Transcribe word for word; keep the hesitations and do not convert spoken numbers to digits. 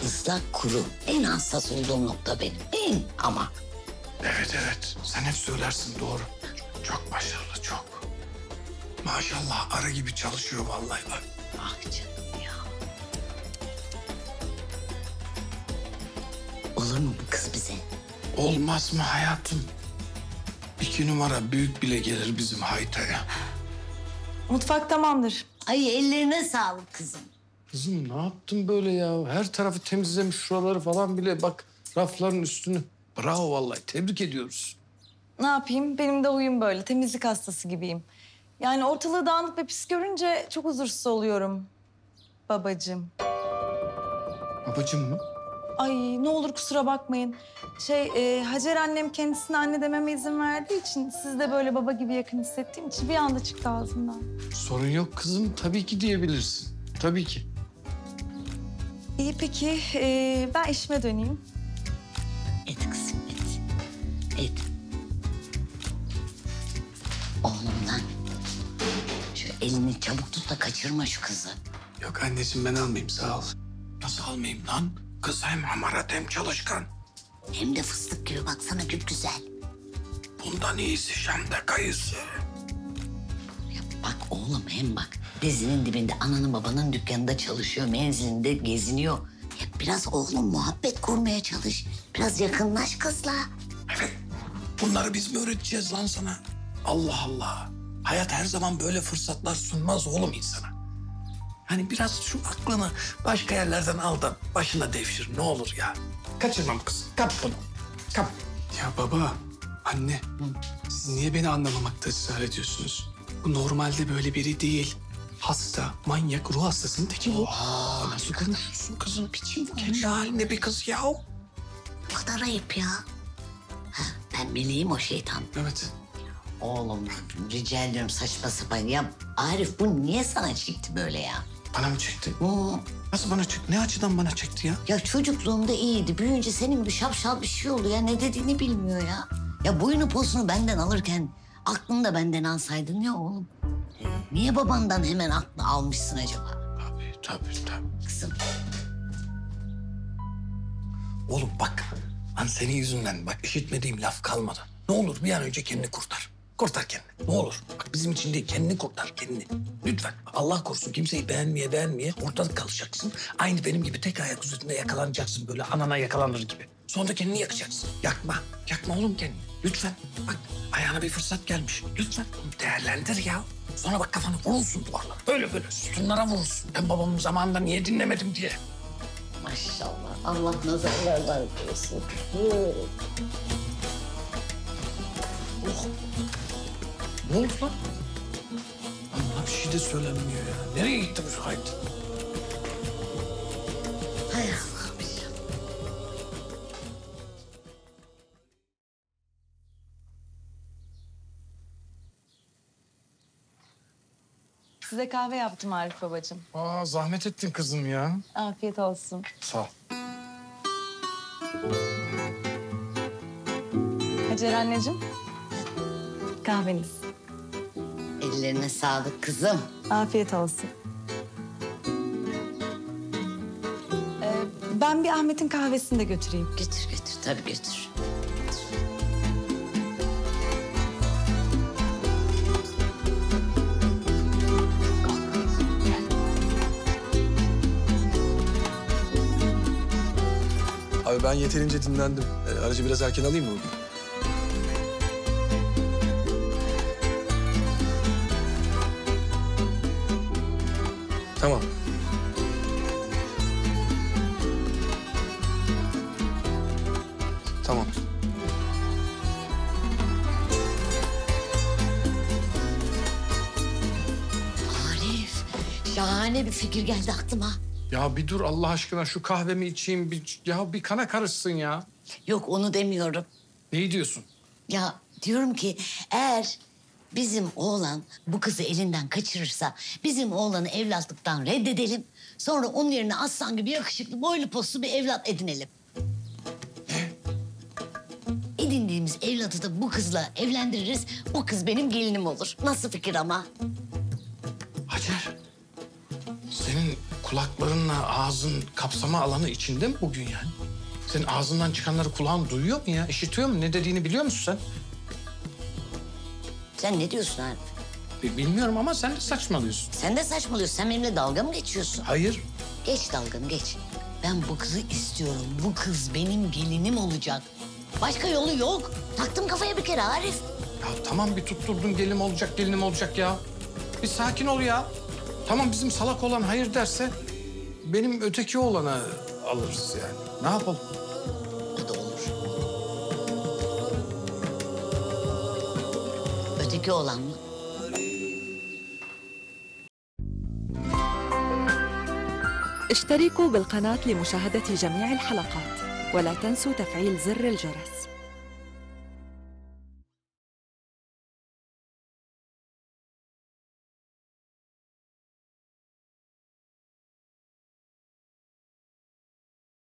ıslak kuru. En hassas olduğum nokta benim. En ama. Evet evet. Sen hep söylersin doğru. Çok başarılı çok. Maşallah arı gibi çalışıyor vallahi. Ah canım ya. Olur mu bu kız bize? Olmaz mı hayatım? İki numara büyük bile gelir bizim haytaya. Mutfak tamamdır. Ay ellerine sağlık kızım. Kızım ne yaptın böyle ya? Her tarafı temizlemiş şuraları falan bile. Bak rafların üstünü. Bravo vallahi tebrik ediyoruz. Ne yapayım? Benim de huyum böyle. Temizlik hastası gibiyim. Yani ortalığı dağınık ve pis görünce çok huzursuz oluyorum. Babacığım. Babacığım mı? Ay ne olur kusura bakmayın. Şey e, Hacer annem kendisine anne dememe izin verdiği için... ...siz de böyle baba gibi yakın hissettiğim için bir anda çıktı ağzımdan. Sorun yok kızım. Tabii ki diyebilirsin. Tabii ki. İyi peki e, ben işime döneyim. Et kızım et. Et. Oğlum lan. Şu elini çabuk tut da kaçırma şu kızı. Yok anneciğim ben almayayım sağ ol. Nasıl almayayım lan? Kız hem hamarat hem çalışkan. Hem de fıstık gibi baksana güzel. Bundan iyisi Şam'da kayısı. Ya bak oğlum hem bak. Dizinin dibinde ananın babanın dükkanında çalışıyor. Menzilinde geziniyor. Ya biraz oğlum muhabbet kurmaya çalış. Biraz yakınlaş kızla. Evet. Bunları biz mi öğreteceğiz lan sana? Allah Allah. Hayat her zaman böyle fırsatlar sunmaz oğlum insana. Hani biraz şu aklını başka yerlerden al da başına devşir ne olur ya. Kaçırmam kız. Kap bunu. Kap. Ya baba, anne. Hı. Siz niye beni anlamamakta ısrar ediyorsunuz? Bu normalde böyle biri değil. Hasta, manyak, ruh hastasının teki bu. Aa, nasıl konuşuyorsun kızım? Biçim kendi halinde bir kız ya. Bu kadar ayıp ya. Ha, ben meleğim o şeytan. Evet. Oğlum rica ediyorum saçma sapan. Ya Arif bu niye sana çekti böyle ya? Bana mı çekti? Hı. Nasıl bana çekti? Ne açıdan bana çekti ya? Ya çocukluğumda iyiydi. Büyüyünce senin gibi şapşal bir şey oldu ya. Ne dediğini bilmiyor ya. Ya boyunu posunu benden alırken aklını da benden alsaydın ya oğlum. Niye babandan hemen aklını almışsın acaba? Tabii tabii tabii. Kızım. Oğlum bak. Lan senin yüzünden bak işitmediğim laf kalmadı. Ne olur bir an önce kendini kurtar. Kurtar kendini. Ne olur. Bak bizim için değil kendini kurtar kendini. Lütfen. Allah korusun kimseyi beğenmeye beğenmeye ortalık kalacaksın. Aynı benim gibi tek ayak üzerinde yakalanacaksın böyle anana yakalanır gibi. Sonra da kendini yakacaksın. Yakma. Yakma oğlum kendini. Lütfen. Bak ayağına bir fırsat gelmiş. Lütfen bunu değerlendir ya. Sonra bak kafanı vurursun duvarlara. Böyle böyle sütunlara vurursun. Ben babamın zamanında niye dinlemedim diye. Maşallah. Allah nazarlardan korusun. Oh. Ne oldu lan? Allah bir şey de söylemiyor ya. Nereye gitti bu Haydi? Hay Allah'ım ya. Size kahve yaptım Arif babacığım. Aa zahmet ettin kızım ya. Afiyet olsun. Sağ ol. Hacer anneciğim. Kahveniz. Ellerine sağlık kızım. Afiyet olsun. Ee, ben bir Ahmet'in kahvesini de götüreyim. Götür götür tabii götür. Abi ben yeterince dinlendim. Ee, aracı biraz erken alayım mı? Tamam. Tamam. Arif, şahane bir fikir geldi aklıma. Ya bir dur Allah aşkına şu kahvemi içeyim. Bir, ya bir kana karışsın ya. Yok onu demiyorum. Neyi diyorsun? Ya diyorum ki eğer bizim oğlan bu kızı elinden kaçırırsa bizim oğlanı evlatlıktan reddedelim. Sonra onun yerine aslan gibi yakışıklı boylu poslu bir evlat edinelim. Ne? Edindiğimiz evlatı da bu kızla evlendiririz. O kız benim gelinim olur. Nasıl fikir ama? Hacer, senin kulaklarınla ağzın kapsama alanı içinde mi bugün yani? Senin ağzından çıkanları kulağın duyuyor mu ya? İşitiyor mu? Ne dediğini biliyor musun sen? Sen ne diyorsun Arif? Bi- Bilmiyorum ama sen de saçmalıyorsun. Sen de saçmalıyorsun. Sen benimle dalga mı geçiyorsun? Hayır. Geç dalganı geç. Ben bu kızı istiyorum. Bu kız benim gelinim olacak. Başka yolu yok. Taktım kafaya bir kere Arif. Ya tamam bir tutturdun gelinim olacak, gelinim olacak ya. Bir sakin ol ya. Tamam bizim salak olan hayır derse benim öteki olana alırız yani. Ne yapalım? O da olur. Öteki olan mı? اشتركوا بالقناة لمشاهدة جميع الحلقات ولا تنسوا تفعيل زر الجرس.